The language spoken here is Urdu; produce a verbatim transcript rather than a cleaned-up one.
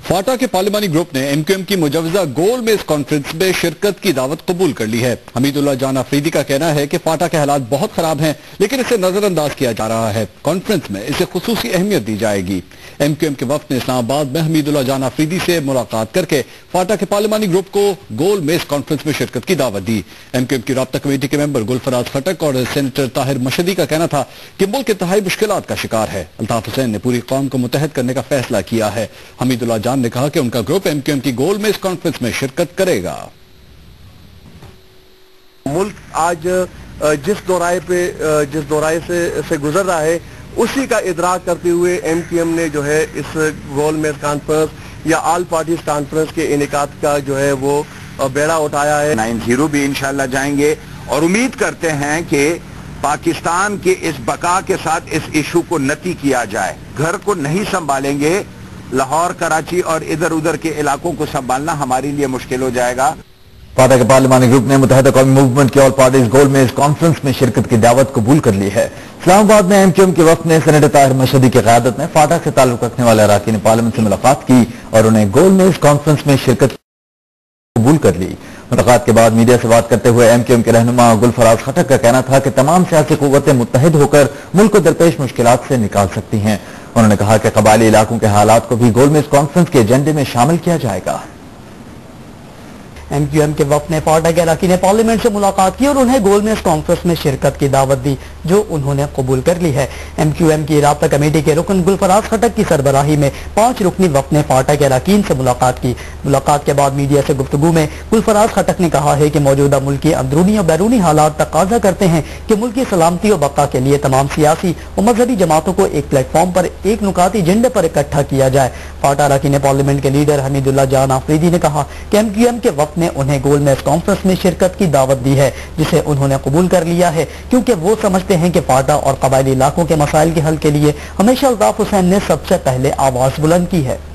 فاٹا کے پارلیمانی گروپ نے ایم کیو ایم کی مجوزہ گول میز کانفرنس میں شرکت کی دعوت قبول کر لی ہے۔ حمید اللہ جان افریدی کا کہنا ہے کہ فاٹا کے حالات بہت خراب ہیں لیکن اسے نظر انداز کیا جا رہا ہے۔ کانفرنس میں اسے خصوصی اہمیت دی جائے گی۔ ایم کیو ایم کے وفد نے اسلام آباد میں حمید اللہ جان افریدی سے ملاقات کر کے فاٹا کے پارلیمانی گروپ کو گول میز کانفرنس میں شرکت کی دعوت دی۔ ایم کیو ایم کی رابطہ کمیٹی کے ممبر گلفراز خٹک اور سینیٹر طاہر مشہدی کا کہنا تھا کہ ملک انتہائی مشکلات کا شکار ہے۔ الطاف حسین نے پوری قوم کو متحد کرنے کا فیصلہ کیا ہے۔ حمید اللہ جان نے کہا کہ ان کا گروپ ایم کیو ایم کی گول میز کانفرنس میں شرکت کرے گا۔ ملک آج جس دورائے پہ جس دورائے سے سے گزر رہا ہے اسی کا ادراک کرتے ہوئے ایم کیو ایم نے جو ہے اس گول میز کانفرنس یا آل پارٹیز کانفرنس کے انعقاد کا جو ہے وہ بیڑا اٹھایا ہے۔ نائن زیرو بھی انشاءاللہ جائیں گے اور امید کرتے ہیں کہ پاکستان کے اس بقا کے ساتھ اس ایشو کو نتی کیا جائے۔ گھر کو نہیں سنبھالیں گے، لاہور، کراچی اور ادھر ادھر کے علاقوں کو سنبھالنا ہمارے لیے مشکل ہو جائے گا۔ فاتا کے پارلیمانی گروپ نے متحدہ قومی موومنٹ کی آل پارٹیز گول میز کانفرنس میں شرکت کی دعوت قبول کر لی ہے۔ اسلام آباد میں ایم کیو ایم کے وفد نے سینیٹر طاہر مشہدی کی قیادت میں فاٹا سے تعلق رکھنے والے اراکین پارلیمنٹ سے ملاقات کی اور انہیں گول میز کانفرنس میں شرکت قبول کر لی۔ ملاقات کے بعد میڈیا سے بات کرتے ہوئے ایم کیو ایم کے رہنما گلفراز خٹک کا کہنا تھا کہ تمام سیاسی قوتیں متحد ہو کر ملک کو درپیش مشکلات سے نکال سکتی ہیں۔ انہوں نے کہا کہ قبائلی علاقوں کے حالات کو بھی گول میز کانفرنس کے ایجنڈے میں شامل کیا جائے گا۔ ایم کیو ایم کے وفد نے فاٹا کے اراکین پارلیمنٹ سے ملاقات کی اور انہیں گول میز کانفرنس میں شرکت کی دعوت دی جو انہوں نے قبول کر لی ہے۔ ایم کیو ایم کی رابطہ کمیٹی کے رکن گلفراز خٹک کی سربراہی میں پانچ رکنی وفد نے فاٹا کے اراکین سے ملاقات کی۔ ملاقات کے بعد میڈیا سے گفتگو میں گلفراز خٹک نے کہا ہے کہ موجودہ ملکی اندرونی اور بیرونی حالات تقاضا کرتے ہیں کہ ملکی سلامتی اور بقا کے لیے تمام سیاسی اور مذہبی جماعتوں کو ایک پلیٹ فارم پر ایک نکاتی ایجنڈے پر اکٹھا کیا جائے۔ فاٹا اراکین پارلیمنٹ کے لیڈر حمید اللہ جان آفریدی نے کہا کہ ایم کیو ایم کے وفد نے انہیں گول میز کانفرنس میں شرکت کی دعوت دی ہے جسے انہوں نے قبول کر لیا ہے کیونکہ وہ سمجھتے ہیں کہ فاٹا اور قبائلی علاقوں کے مسائل کے حل کے لیے ہمیشہ الطاف حسین نے سب سے پہلے آواز بلند کی ہے۔